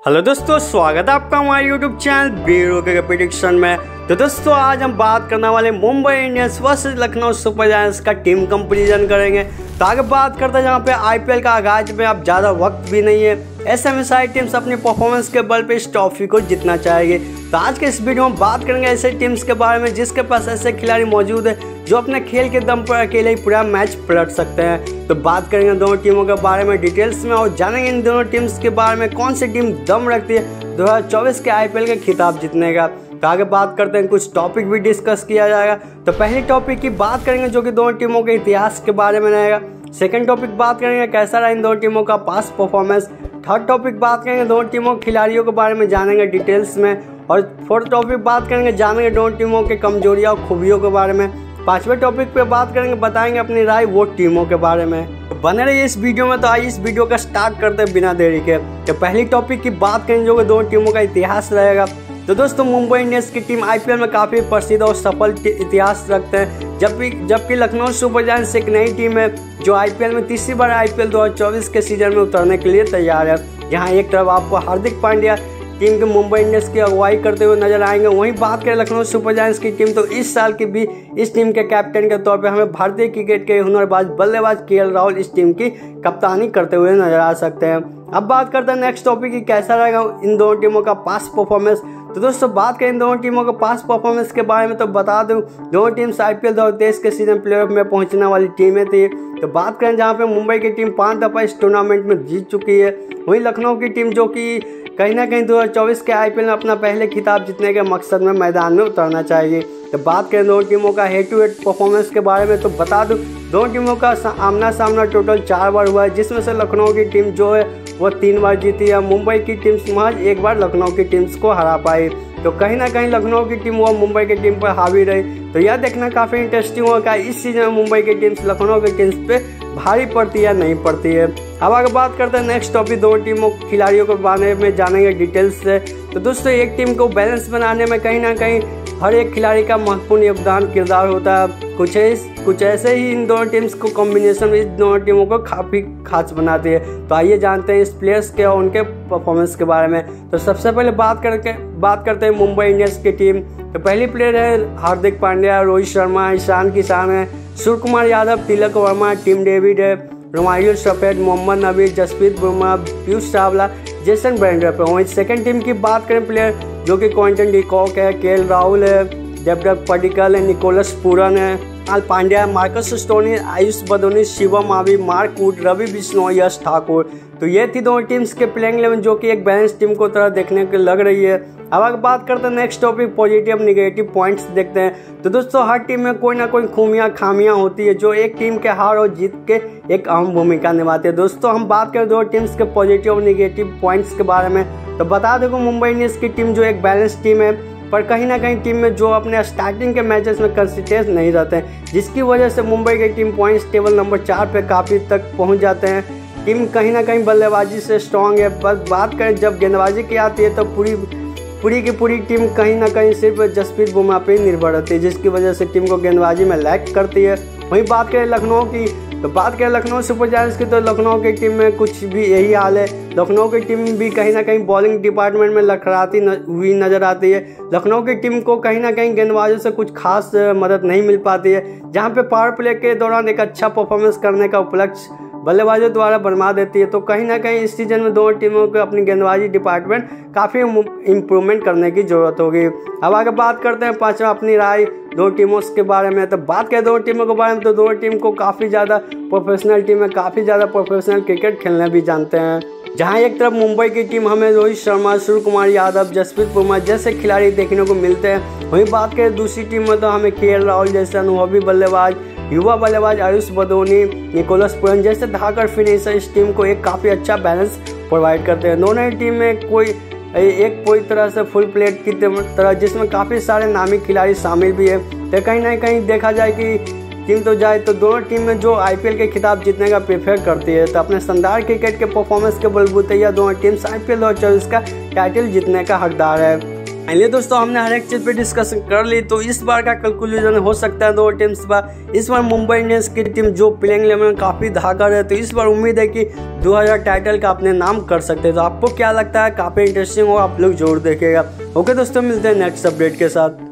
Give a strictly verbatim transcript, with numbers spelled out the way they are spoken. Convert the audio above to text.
Hello दोस्तों, स्वागत है आपका हमारे यूट्यूब चैनल बीरो के प्रेडिक्शन में। तो दोस्तों आज हम बात करने वाले Mumbai Indians versus Lucknow Super Giants का टीम कंपैरिजन करेंगे। तो आगे बात करते हैं जहाँ पे आईपीएल का आगाज में अब ज़्यादा वक्त भी नहीं है, ऐसे में सारी टीम्स अपनी परफॉर्मेंस के बल पे इस ट्रॉफी को जीतना चाहेगी। तो आज के इस वीडियो में बात करेंगे ऐसे टीम्स के बारे में जिसके पास ऐसे खिलाड़ी मौजूद है जो अपने खेल के दम पर अकेले ही पूरा मैच पलट सकते हैं। तो बात करेंगे दोनों टीमों के बारे में डिटेल्स में और जानेंगे इन दोनों टीम्स के बारे में कौन सी टीम दम रखती है दो हज़ार चौबीस के आईपीएल के खिताब जीतने का। तो आगे बात करते हैं, कुछ टॉपिक भी डिस्कस किया जाएगा। तो पहले टॉपिक की बात करेंगे जो कि दोनों टीमों के इतिहास के बारे में रहेगा। सेकंड टॉपिक बात करेंगे कैसा रहा इन दोनों टीमों का पास्ट परफॉर्मेंस। थर्ड टॉपिक बात करेंगे दोनों टीमों के खिलाड़ियों के बारे में जानेंगे डिटेल्स में। और फोर्थ टॉपिक बात करेंगे जानेंगे दोनों टीमों के कमजोरियां और खूबियों के बारे में। पांचवें टॉपिक पे बात करेंगे बताएंगे अपनी राय वो टीमों के बारे में। तो बने रहिए इस वीडियो में। तो आइए इस वीडियो का स्टार्ट करते हैं बिना देरी के। तो पहली टॉपिक की बात करेंगे जो कि दोनों टीमों का इतिहास रहेगा। तो दोस्तों मुंबई इंडियंस की टीम आईपीएल में काफ़ी प्रसिद्ध और सफल इतिहास रखते हैं, जबकि जबकि लखनऊ सुपर जायंट्स एक नई टीम है जो आईपीएल में तीसरी बार आईपीएल दो हज़ार चौबीस के सीजन में उतरने के लिए तैयार है। जहां एक तरफ आपको हार्दिक पांड्या टीम के मुंबई इंडियंस की अगुवाई करते हुए नजर आएंगे, वहीं बात करें लखनऊ सुपर जायंट्स की टीम तो इस साल की भी इस टीम के कैप्टन के तौर पर हमें भारतीय क्रिकेट के हुनरबाज बल्लेबाज केएल राहुल इस टीम की कप्तानी करते हुए नजर आ सकते हैं। अब बात करते हैं नेक्स्ट टॉपिक की कैसा रहेगा इन दोनों टीमों का पास्ट परफॉर्मेंस। तो दोस्तों बात करें इन दोनों टीमों के पास्ट परफॉर्मेंस के बारे में तो बता दूं दोनों टीम्स आईपीएल दो हज़ार तेईस के सीजन प्लेऑफ में पहुंचने वाली टीमें थी। तो बात करें जहां पे मुंबई की टीम पांच दफा इस टूर्नामेंट में जीत चुकी है, वहीं लखनऊ की टीम जो कि कहीं ना कहीं दो हज़ार चौबीस के आईपीएल में अपना पहले खिताब जीतने के मकसद में मैदान में उतरना चाहिए। तो बात करें दोनों टीमों का हेड टू हेड परफॉर्मेंस के बारे में तो बता दूं दोनों टीमों का आमना सामना टोटल चार बार हुआ है, जिसमें से लखनऊ की टीम जो है वो तीन बार जीती है। मुंबई की टीम महज एक बार लखनऊ की टीम्स को हरा पाई। तो कहीं ना कहीं लखनऊ की टीम वो मुंबई की टीम पर हावी रही। तो यह देखना काफ़ी इंटरेस्टिंग होगा इस सीजन में मुंबई की टीम्स लखनऊ की टीम्स पे भारी पड़ती है या नहीं पड़ती है। अब आगे बात करते हैं नेक्स्ट टॉपिक दोनों टीमों खिलाड़ियों के बारे में जानेंगे डिटेल्स से। तो दोस्तों एक टीम को बैलेंस बनाने में कहीं ना कहीं हर एक खिलाड़ी का महत्वपूर्ण योगदान किरदार होता है। कुछ इस कुछ ऐसे ही इन दोनों टीम्स को कॉम्बिनेशन में इस दोनों टीमों को काफ़ी खास बनाती है। तो आइए जानते हैं इस प्लेयर्स के और उनके परफॉर्मेंस के बारे में। तो सबसे पहले बात करके बात करते हैं मुंबई इंडियंस की टीम। तो पहली प्लेयर है हार्दिक पांड्या, रोहित शर्मा, ईशान किशन है, सूर्य कुमार यादव, तिलक वर्मा, टिम डेविड है, Romario Shepherd, Mohammad Nabi, Jasprit Bumrah, Piyush Chawla, Jason Behrendorff पे। वहीं सेकंड टीम की बात करें प्लेयर जो कि क्विंटन डी कॉक है, केएल राहुल है, देवदत्त पडिक्कल है, निकोलस पूरन है, आल Pandya, Marcus Stoinis, Ayush Badoni, Shivam Mavi, Mark Wood, Ravi Bishnoi, Yash Thakur. तो ये थी दोनों टीम्स के प्लेइंग इलेवन जो कि एक बैलेंस टीम को तरह देखने को लग रही है। अब अगर बात करते हैं next topic positive negative points देखते हैं। तो दोस्तों हर टीम में कोई ना कोई खूबियां खामियां होती है जो एक टीम के हार और जीत के एक अहम भूमिका निभाती है। दोस्तों हम बात करें दो टीम्स के पॉजिटिव और निगेटिव पॉइंट्स के बारे में तो बता दें मुंबई इंडियंस की टीम जो एक बैलेंस टीम है, पर कहीं ना कहीं टीम में जो अपने स्टार्टिंग के मैचेस में कंसिस्टेंट नहीं रहते हैं, जिसकी वजह से मुंबई की टीम पॉइंट्स टेबल नंबर चार पे काफ़ी तक पहुंच जाते हैं। टीम कहीं ना कहीं बल्लेबाजी से स्ट्रांग है, बस बात करें जब गेंदबाजी की आती है तो पूरी पूरी की पूरी टीम कहीं ना कहीं सिर्फ जसप्रीत बुमराह पे निर्भर रहती है, जिसकी वजह से टीम को गेंदबाजी में लैक करती है। वहीं बात करें लखनऊ की तो बात करें लखनऊ सुपर जायंट्स की तो लखनऊ की टीम में कुछ भी यही हाल है। लखनऊ की टीम भी कहीं ना कहीं बॉलिंग डिपार्टमेंट में लखड़ाती न, हुई नजर आती है। लखनऊ की टीम को कहीं ना कहीं गेंदबाजों से कुछ खास मदद नहीं मिल पाती है, जहां पे पावर प्ले के दौरान एक अच्छा परफॉर्मेंस करने का उपलक्ष्य बल्लेबाजों द्वारा बनवा देती है। तो कहीं ना कहीं इस सीजन में दोनों टीमों को अपनी गेंदबाजी डिपार्टमेंट काफ़ी इम्प्रूवमेंट करने की जरूरत होगी। अब आगे बात करते हैं पांचवा अपनी राय दो टीमों के बारे में। तो बात करें दोनों टीमों के बारे में तो दोनों टीम को काफ़ी ज़्यादा प्रोफेशनल टीम है, काफ़ी ज़्यादा प्रोफेशनल क्रिकेट खेलने भी जानते हैं। जहां एक तरफ मुंबई की टीम हमें रोहित शर्मा, सूर्य कुमार यादव, जसप्रीत बुमराह जैसे खिलाड़ी देखने को मिलते हैं, वहीं बात करें दूसरी टीम में तो हमें केएल राहुल जैसे अनुभवी बल्लेबाज, युवा बल्लेबाज आयुष बदोनी, निकोलस पूरन जैसे धाकर फिनिशर इस टीम को एक काफ़ी अच्छा बैलेंस प्रोवाइड करते हैं। दोनों ही टीम में कोई एक पूरी तरह से फुल प्लेट की तरह जिसमें काफ़ी सारे नामी खिलाड़ी शामिल भी है। तो कहीं ना कहीं देखा जाए कि टीम तो जाए तो दोनों टीम में जो आईपीएल के खिताब जीतने का प्रेफर करती है, तो अपने शानदार क्रिकेट के परफॉर्मेंस के बलबूते या दोनों टीम्स आईपीएल दो हज़ार चौबीस का टाइटल जीतने का हकदार है। फाइनली दोस्तों हमने हर एक चीज पे डिस्कशन कर ली, तो इस बार का कंक्लूजन हो सकता है दो टीम्स पर। इस बार मुंबई इंडियंस की टीम जो प्लेइंग इलेवन में काफी धाकड़ है, तो इस बार उम्मीद है कि दो हज़ार टाइटल का अपने नाम कर सकते हैं। तो आपको क्या लगता है, काफी इंटरेस्टिंग हो, आप लोग जरूर देखेगा। ओके दोस्तों, मिलते हैं नेक्स्ट अपडेट के साथ।